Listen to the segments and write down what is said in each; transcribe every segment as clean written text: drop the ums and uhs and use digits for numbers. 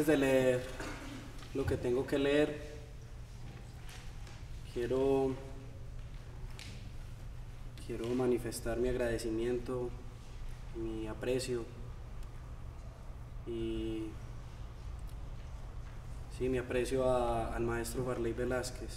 Antes de leer lo que tengo que leer, quiero manifestar mi agradecimiento, mi aprecio y sí, mi aprecio al maestro Farley Velázquez,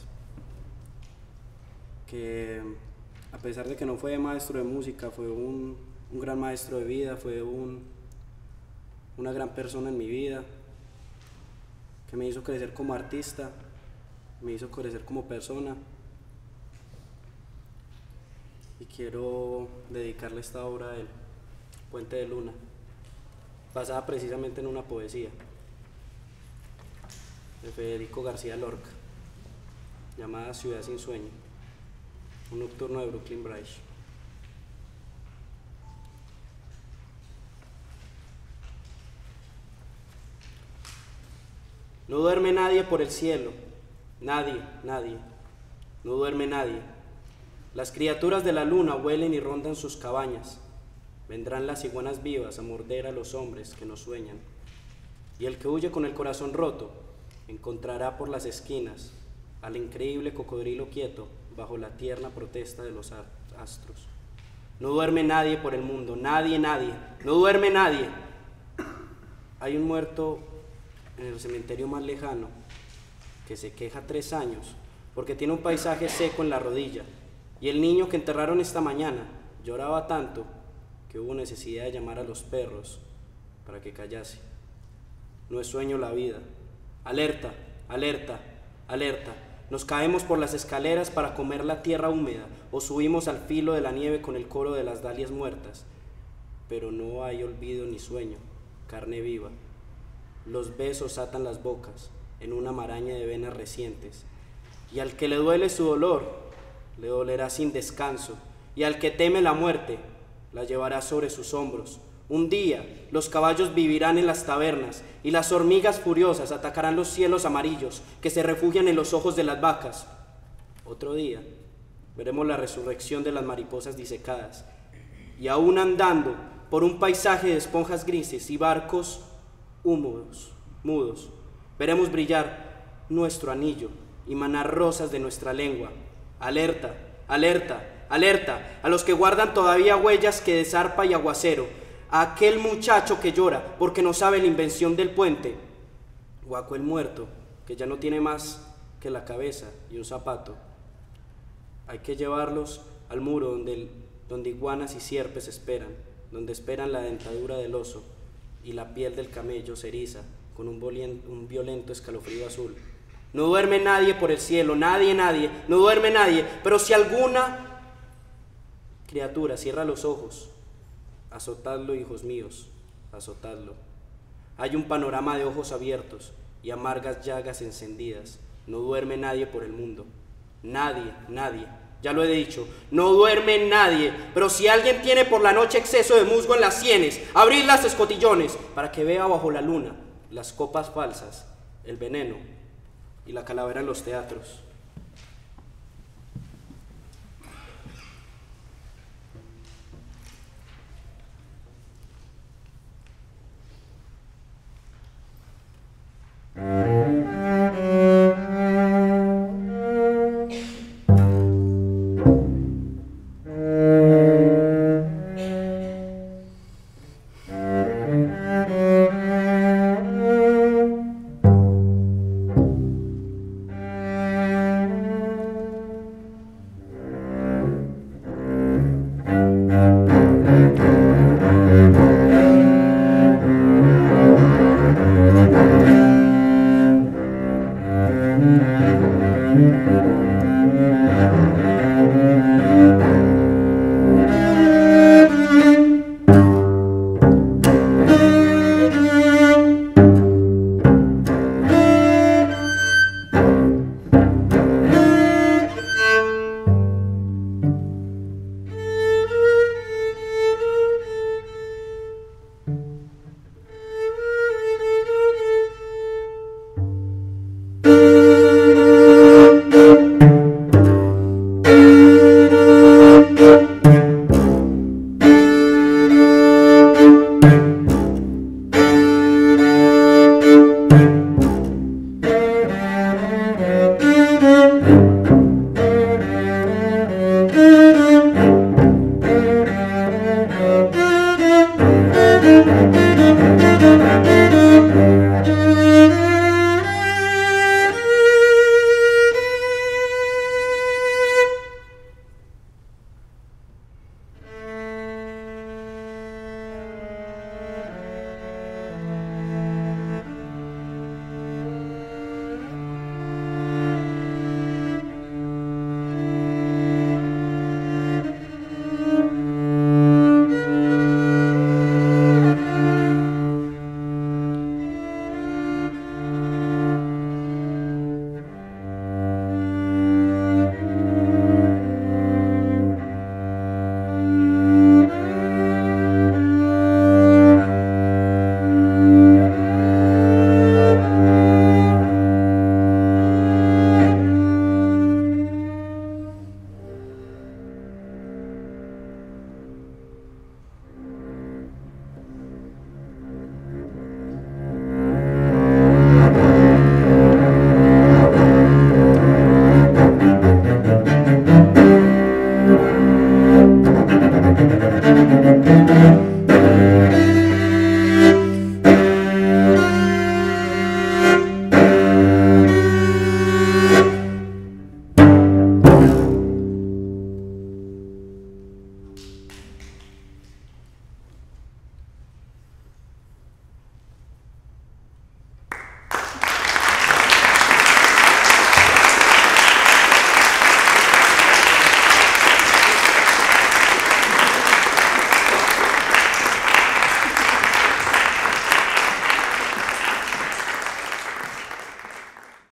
que a pesar de que no fue maestro de música, fue un gran maestro de vida, fue una gran persona en mi vida, que me hizo crecer como artista, me hizo crecer como persona, y quiero dedicarle esta obra a él, Puente de Luna, basada precisamente en una poesía de Federico García Lorca, llamada Ciudad sin sueño, un nocturno de Brooklyn Bridge. No duerme nadie por el cielo, nadie, nadie, no duerme nadie. Las criaturas de la luna huelen y rondan sus cabañas. Vendrán las iguanas vivas a morder a los hombres que no sueñan. Y el que huye con el corazón roto encontrará por las esquinas al increíble cocodrilo quieto bajo la tierna protesta de los astros. No duerme nadie por el mundo, nadie, nadie, no duerme nadie. Hay un muerto en el cementerio más lejano que se queja 3 años porque tiene un paisaje seco en la rodilla, y el niño que enterraron esta mañana lloraba tanto que hubo necesidad de llamar a los perros para que callase. No es sueño la vida. Alerta, alerta, alerta. Nos caemos por las escaleras para comer la tierra húmeda o subimos al filo de la nieve con el coro de las dalias muertas. Pero no hay olvido ni sueño, carne viva. Los besos atan las bocas en una maraña de venas recientes, y al que le duele su dolor, le dolerá sin descanso, y al que teme la muerte, la llevará sobre sus hombros. Un día los caballos vivirán en las tabernas, y las hormigas furiosas atacarán los cielos amarillos que se refugian en los ojos de las vacas. Otro día veremos la resurrección de las mariposas disecadas, y aún andando por un paisaje de esponjas grises y barcos mudos, veremos brillar nuestro anillo y manar rosas de nuestra lengua. Alerta, alerta, alerta a los que guardan todavía huellas que de zarpa y aguacero, a aquel muchacho que llora porque no sabe la invención del puente, o a aquel muerto que ya no tiene más que la cabeza y un zapato. Hay que llevarlos al muro donde iguanas y sierpes esperan, donde esperan la dentadura del oso, y la piel del camello se eriza con un violento escalofrío azul. No duerme nadie por el cielo, nadie, nadie, no duerme nadie, pero si alguna criatura cierra los ojos, azotadlo, hijos míos, azotadlo. Hay un panorama de ojos abiertos y amargas llagas encendidas. No duerme nadie por el mundo, nadie, nadie. Ya lo he dicho, no duerme nadie, pero si alguien tiene por la noche exceso de musgo en las sienes, abrid las escotillones para que vea bajo la luna las copas falsas, el veneno y la calavera en los teatros.